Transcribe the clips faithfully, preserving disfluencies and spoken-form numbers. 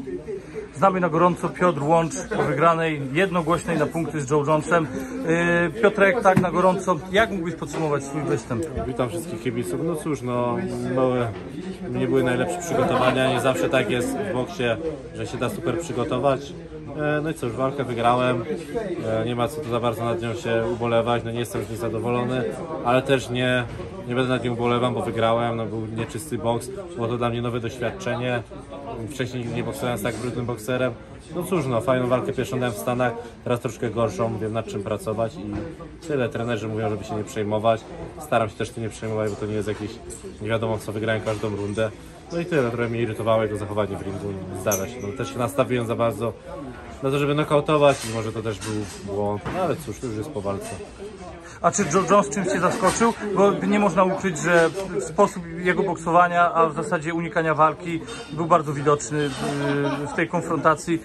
Znamy na gorąco Piotr Łącz po wygranej jednogłośnej na punkty z Joe Jonesem. Yy, Piotrek, tak na gorąco, jak mógłbyś podsumować swój występ? Witam wszystkich kibiców. No cóż, no małe, nie były najlepsze przygotowania. Nie zawsze tak jest w boksie, że się da super przygotować. No i cóż, walkę wygrałem. Nie ma co tu za bardzo nad nią się ubolewać. No nie jestem z niej zadowolony, ale też nie, nie będę nad nią ubolewam, bo wygrałem. No był nieczysty boks. Było to dla mnie nowe doświadczenie. Wcześniej nie boksowałem z tak brudnym bokserem. No cóż, no fajną walkę pierwszą dałem w Stanach, teraz troszkę gorszą, wiem nad czym pracować i tyle. Trenerzy mówią, żeby się nie przejmować. Staram się też tym nie przejmować, bo to nie jest jakieś, nie wiadomo co, wygrałem każdą rundę. No i tyle, trochę mnie irytowało jego zachowanie w ringu, zdarza się. No, też się nastawiłem za bardzo na to, żeby nokautować i może to też był błąd, no ale cóż, to już jest po walce. A czy Joe Jones czymś Cię zaskoczył? Bo nie można ukryć, że sposób jego boksowania, a w zasadzie unikania walki był bardzo widoczny w tej konfrontacji.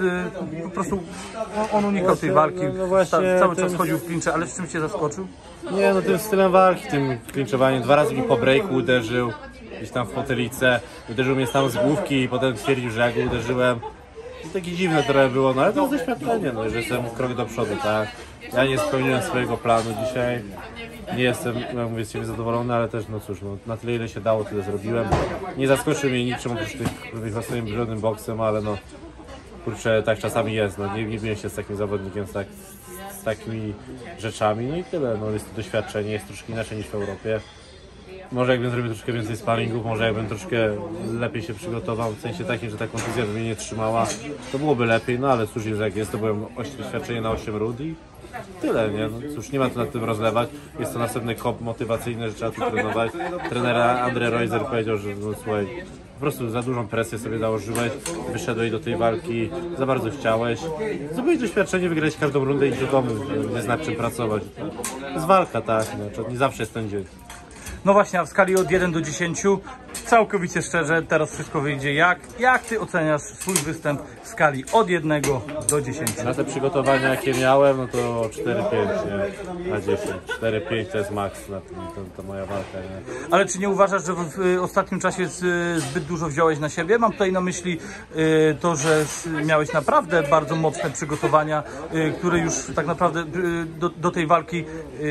Po prostu on unikał tej walki, no, no właśnie, cały czas tym... chodził w klincze, ale z czym Cię zaskoczył? Nie, no tym stylem walki, tym klinczowaniem. Dwa razy mi po breaku uderzył, gdzieś tam w potylicę, uderzył mnie tam z główki i potem stwierdził, że ja go uderzyłem. I takie dziwne trochę było, no ale to jest doświadczenie, no, że jestem krok do przodu, tak. Ja nie spełniłem swojego planu dzisiaj, nie jestem, jak mówię, z siebie zadowolony, ale też, no cóż, no, na tyle ile się dało, tyle zrobiłem. Nie zaskoczył mnie niczym oprócz tych, tych swoim brudnym boksem, ale no, kurczę, tak czasami jest, no, nie, nie biję się z takim zawodnikiem, z, tak, z takimi rzeczami, no i tyle, no, jest to doświadczenie, jest troszkę inaczej niż w Europie. Może jakbym zrobił troszkę więcej sparingów, może jakbym troszkę lepiej się przygotował, w sensie takim, że ta kontuzja by mnie nie trzymała, to byłoby lepiej, no ale cóż jest jak jest, to byłem doświadczenie na osiem rund i tyle, nie? No cóż, nie ma tu nad tym rozlewać, jest to następny kop motywacyjny, że trzeba tu trenować. Trener Andre Reuser powiedział, że no słuchaj, po prostu za dużą presję sobie założyłeś, wyszedłeś do tej walki, za bardzo chciałeś, zdobyłeś doświadczenie, wygrać każdą rundę i do domu, nie znać czym pracować. To jest walka, tak, no, nie zawsze jest ten dzień. No właśnie, a w skali od jeden do dziesięciu, całkowicie szczerze, teraz wszystko wyjdzie. Jak, jak Ty oceniasz swój występ w skali od jednego do dziesięciu? Na te przygotowania, jakie miałem, no to cztery pięć na dziesięć. cztery pięć to jest maks na tym, to, to moja walka. Nie? Ale czy nie uważasz, że w, w ostatnim czasie z, zbyt dużo wziąłeś na siebie? Mam tutaj na myśli y, to, że miałeś naprawdę bardzo mocne przygotowania, y, które już tak naprawdę y, do, do tej walki,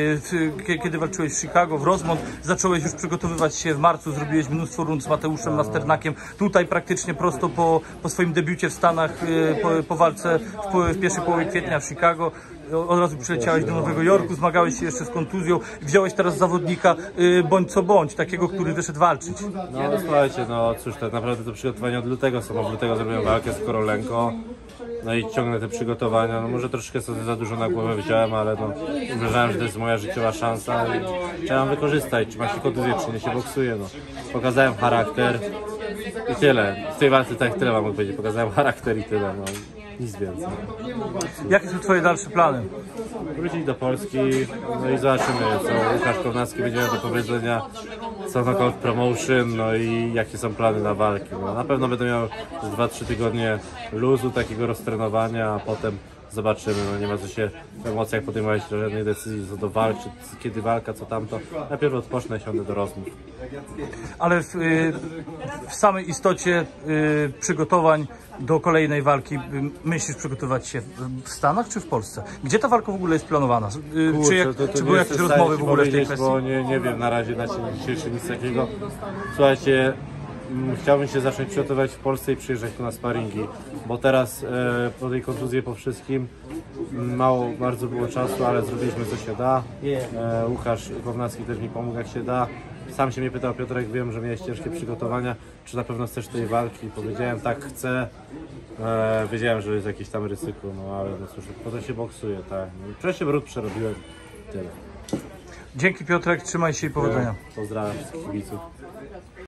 y, kiedy walczyłeś w Chicago, w Rosemont, zacząłeś już przygotowywać się w marcu, zrobiłeś mnóstwo rund z Mateuszem Masternakiem. Tutaj praktycznie prosto po, po swoim debiucie w Stanach, po, po walce w, w pierwszej połowie kwietnia w Chicago. Od razu przyleciałeś do Nowego Jorku, zmagałeś się jeszcze z kontuzją, wziąłeś teraz zawodnika bądź co bądź, takiego, który wyszedł walczyć. No słuchajcie, no cóż, tak naprawdę to przygotowania od lutego są, od lutego zrobiłem walkę z Korolenko. No i ciągnę te przygotowania, no może troszkę sobie za dużo na głowę wziąłem, ale no uważałem, że to jest moja życiowa szansa i trzeba ją wykorzystać, czy ma się kontuzję, czy nie się boksuje, no. Pokazałem charakter i tyle, w tej walce tak tyle mam powiedzieć, pokazałem charakter i tyle, no. Nic więcej. Jakie są Twoje dalsze plany? Wrócić do Polski, no i zobaczymy, co Łukasz Kownacki będzie miał do powiedzenia, co Knockout Promotion, no i jakie są plany na walki. No, na pewno będę miał dwa trzy tygodnie luzu, takiego roztrenowania, a potem zobaczymy, no nie ma co się w emocjach podejmować żadnej decyzji co do walki, kiedy walka, co tamto. Najpierw odpocznę i siądę do rozmów. Ale w, w samej istocie y, przygotowań do kolejnej walki myślisz przygotować się w Stanach czy w Polsce? Gdzie ta walka w ogóle jest planowana? Y, Kurczę, czy jak, to, to czy były jakieś rozmowy w ogóle w tej kwestii? Bo nie, nie wiem na razie na dzień dzisiejszy nic takiego. Słuchajcie, chciałbym się zacząć przygotować w Polsce i przyjeżdżać tu na sparingi, bo teraz e, po tej kontuzji, po wszystkim mało bardzo było czasu, ale zrobiliśmy co się da. E, Łukasz Kownacki też mi pomógł jak się da. Sam się mnie pytał, Piotrek, wiem, że miałeś ciężkie przygotowania, czy na pewno chcesz tej walki? Powiedziałem, tak, chcę. E, wiedziałem, że jest jakieś tam ryzyko, no ale no cóż, potem się boksuje, tak. Wcześniej brud przerobiłem, tyle. Dzięki Piotrek, trzymaj się i powodzenia. Pozdrawiam wszystkich kibiców.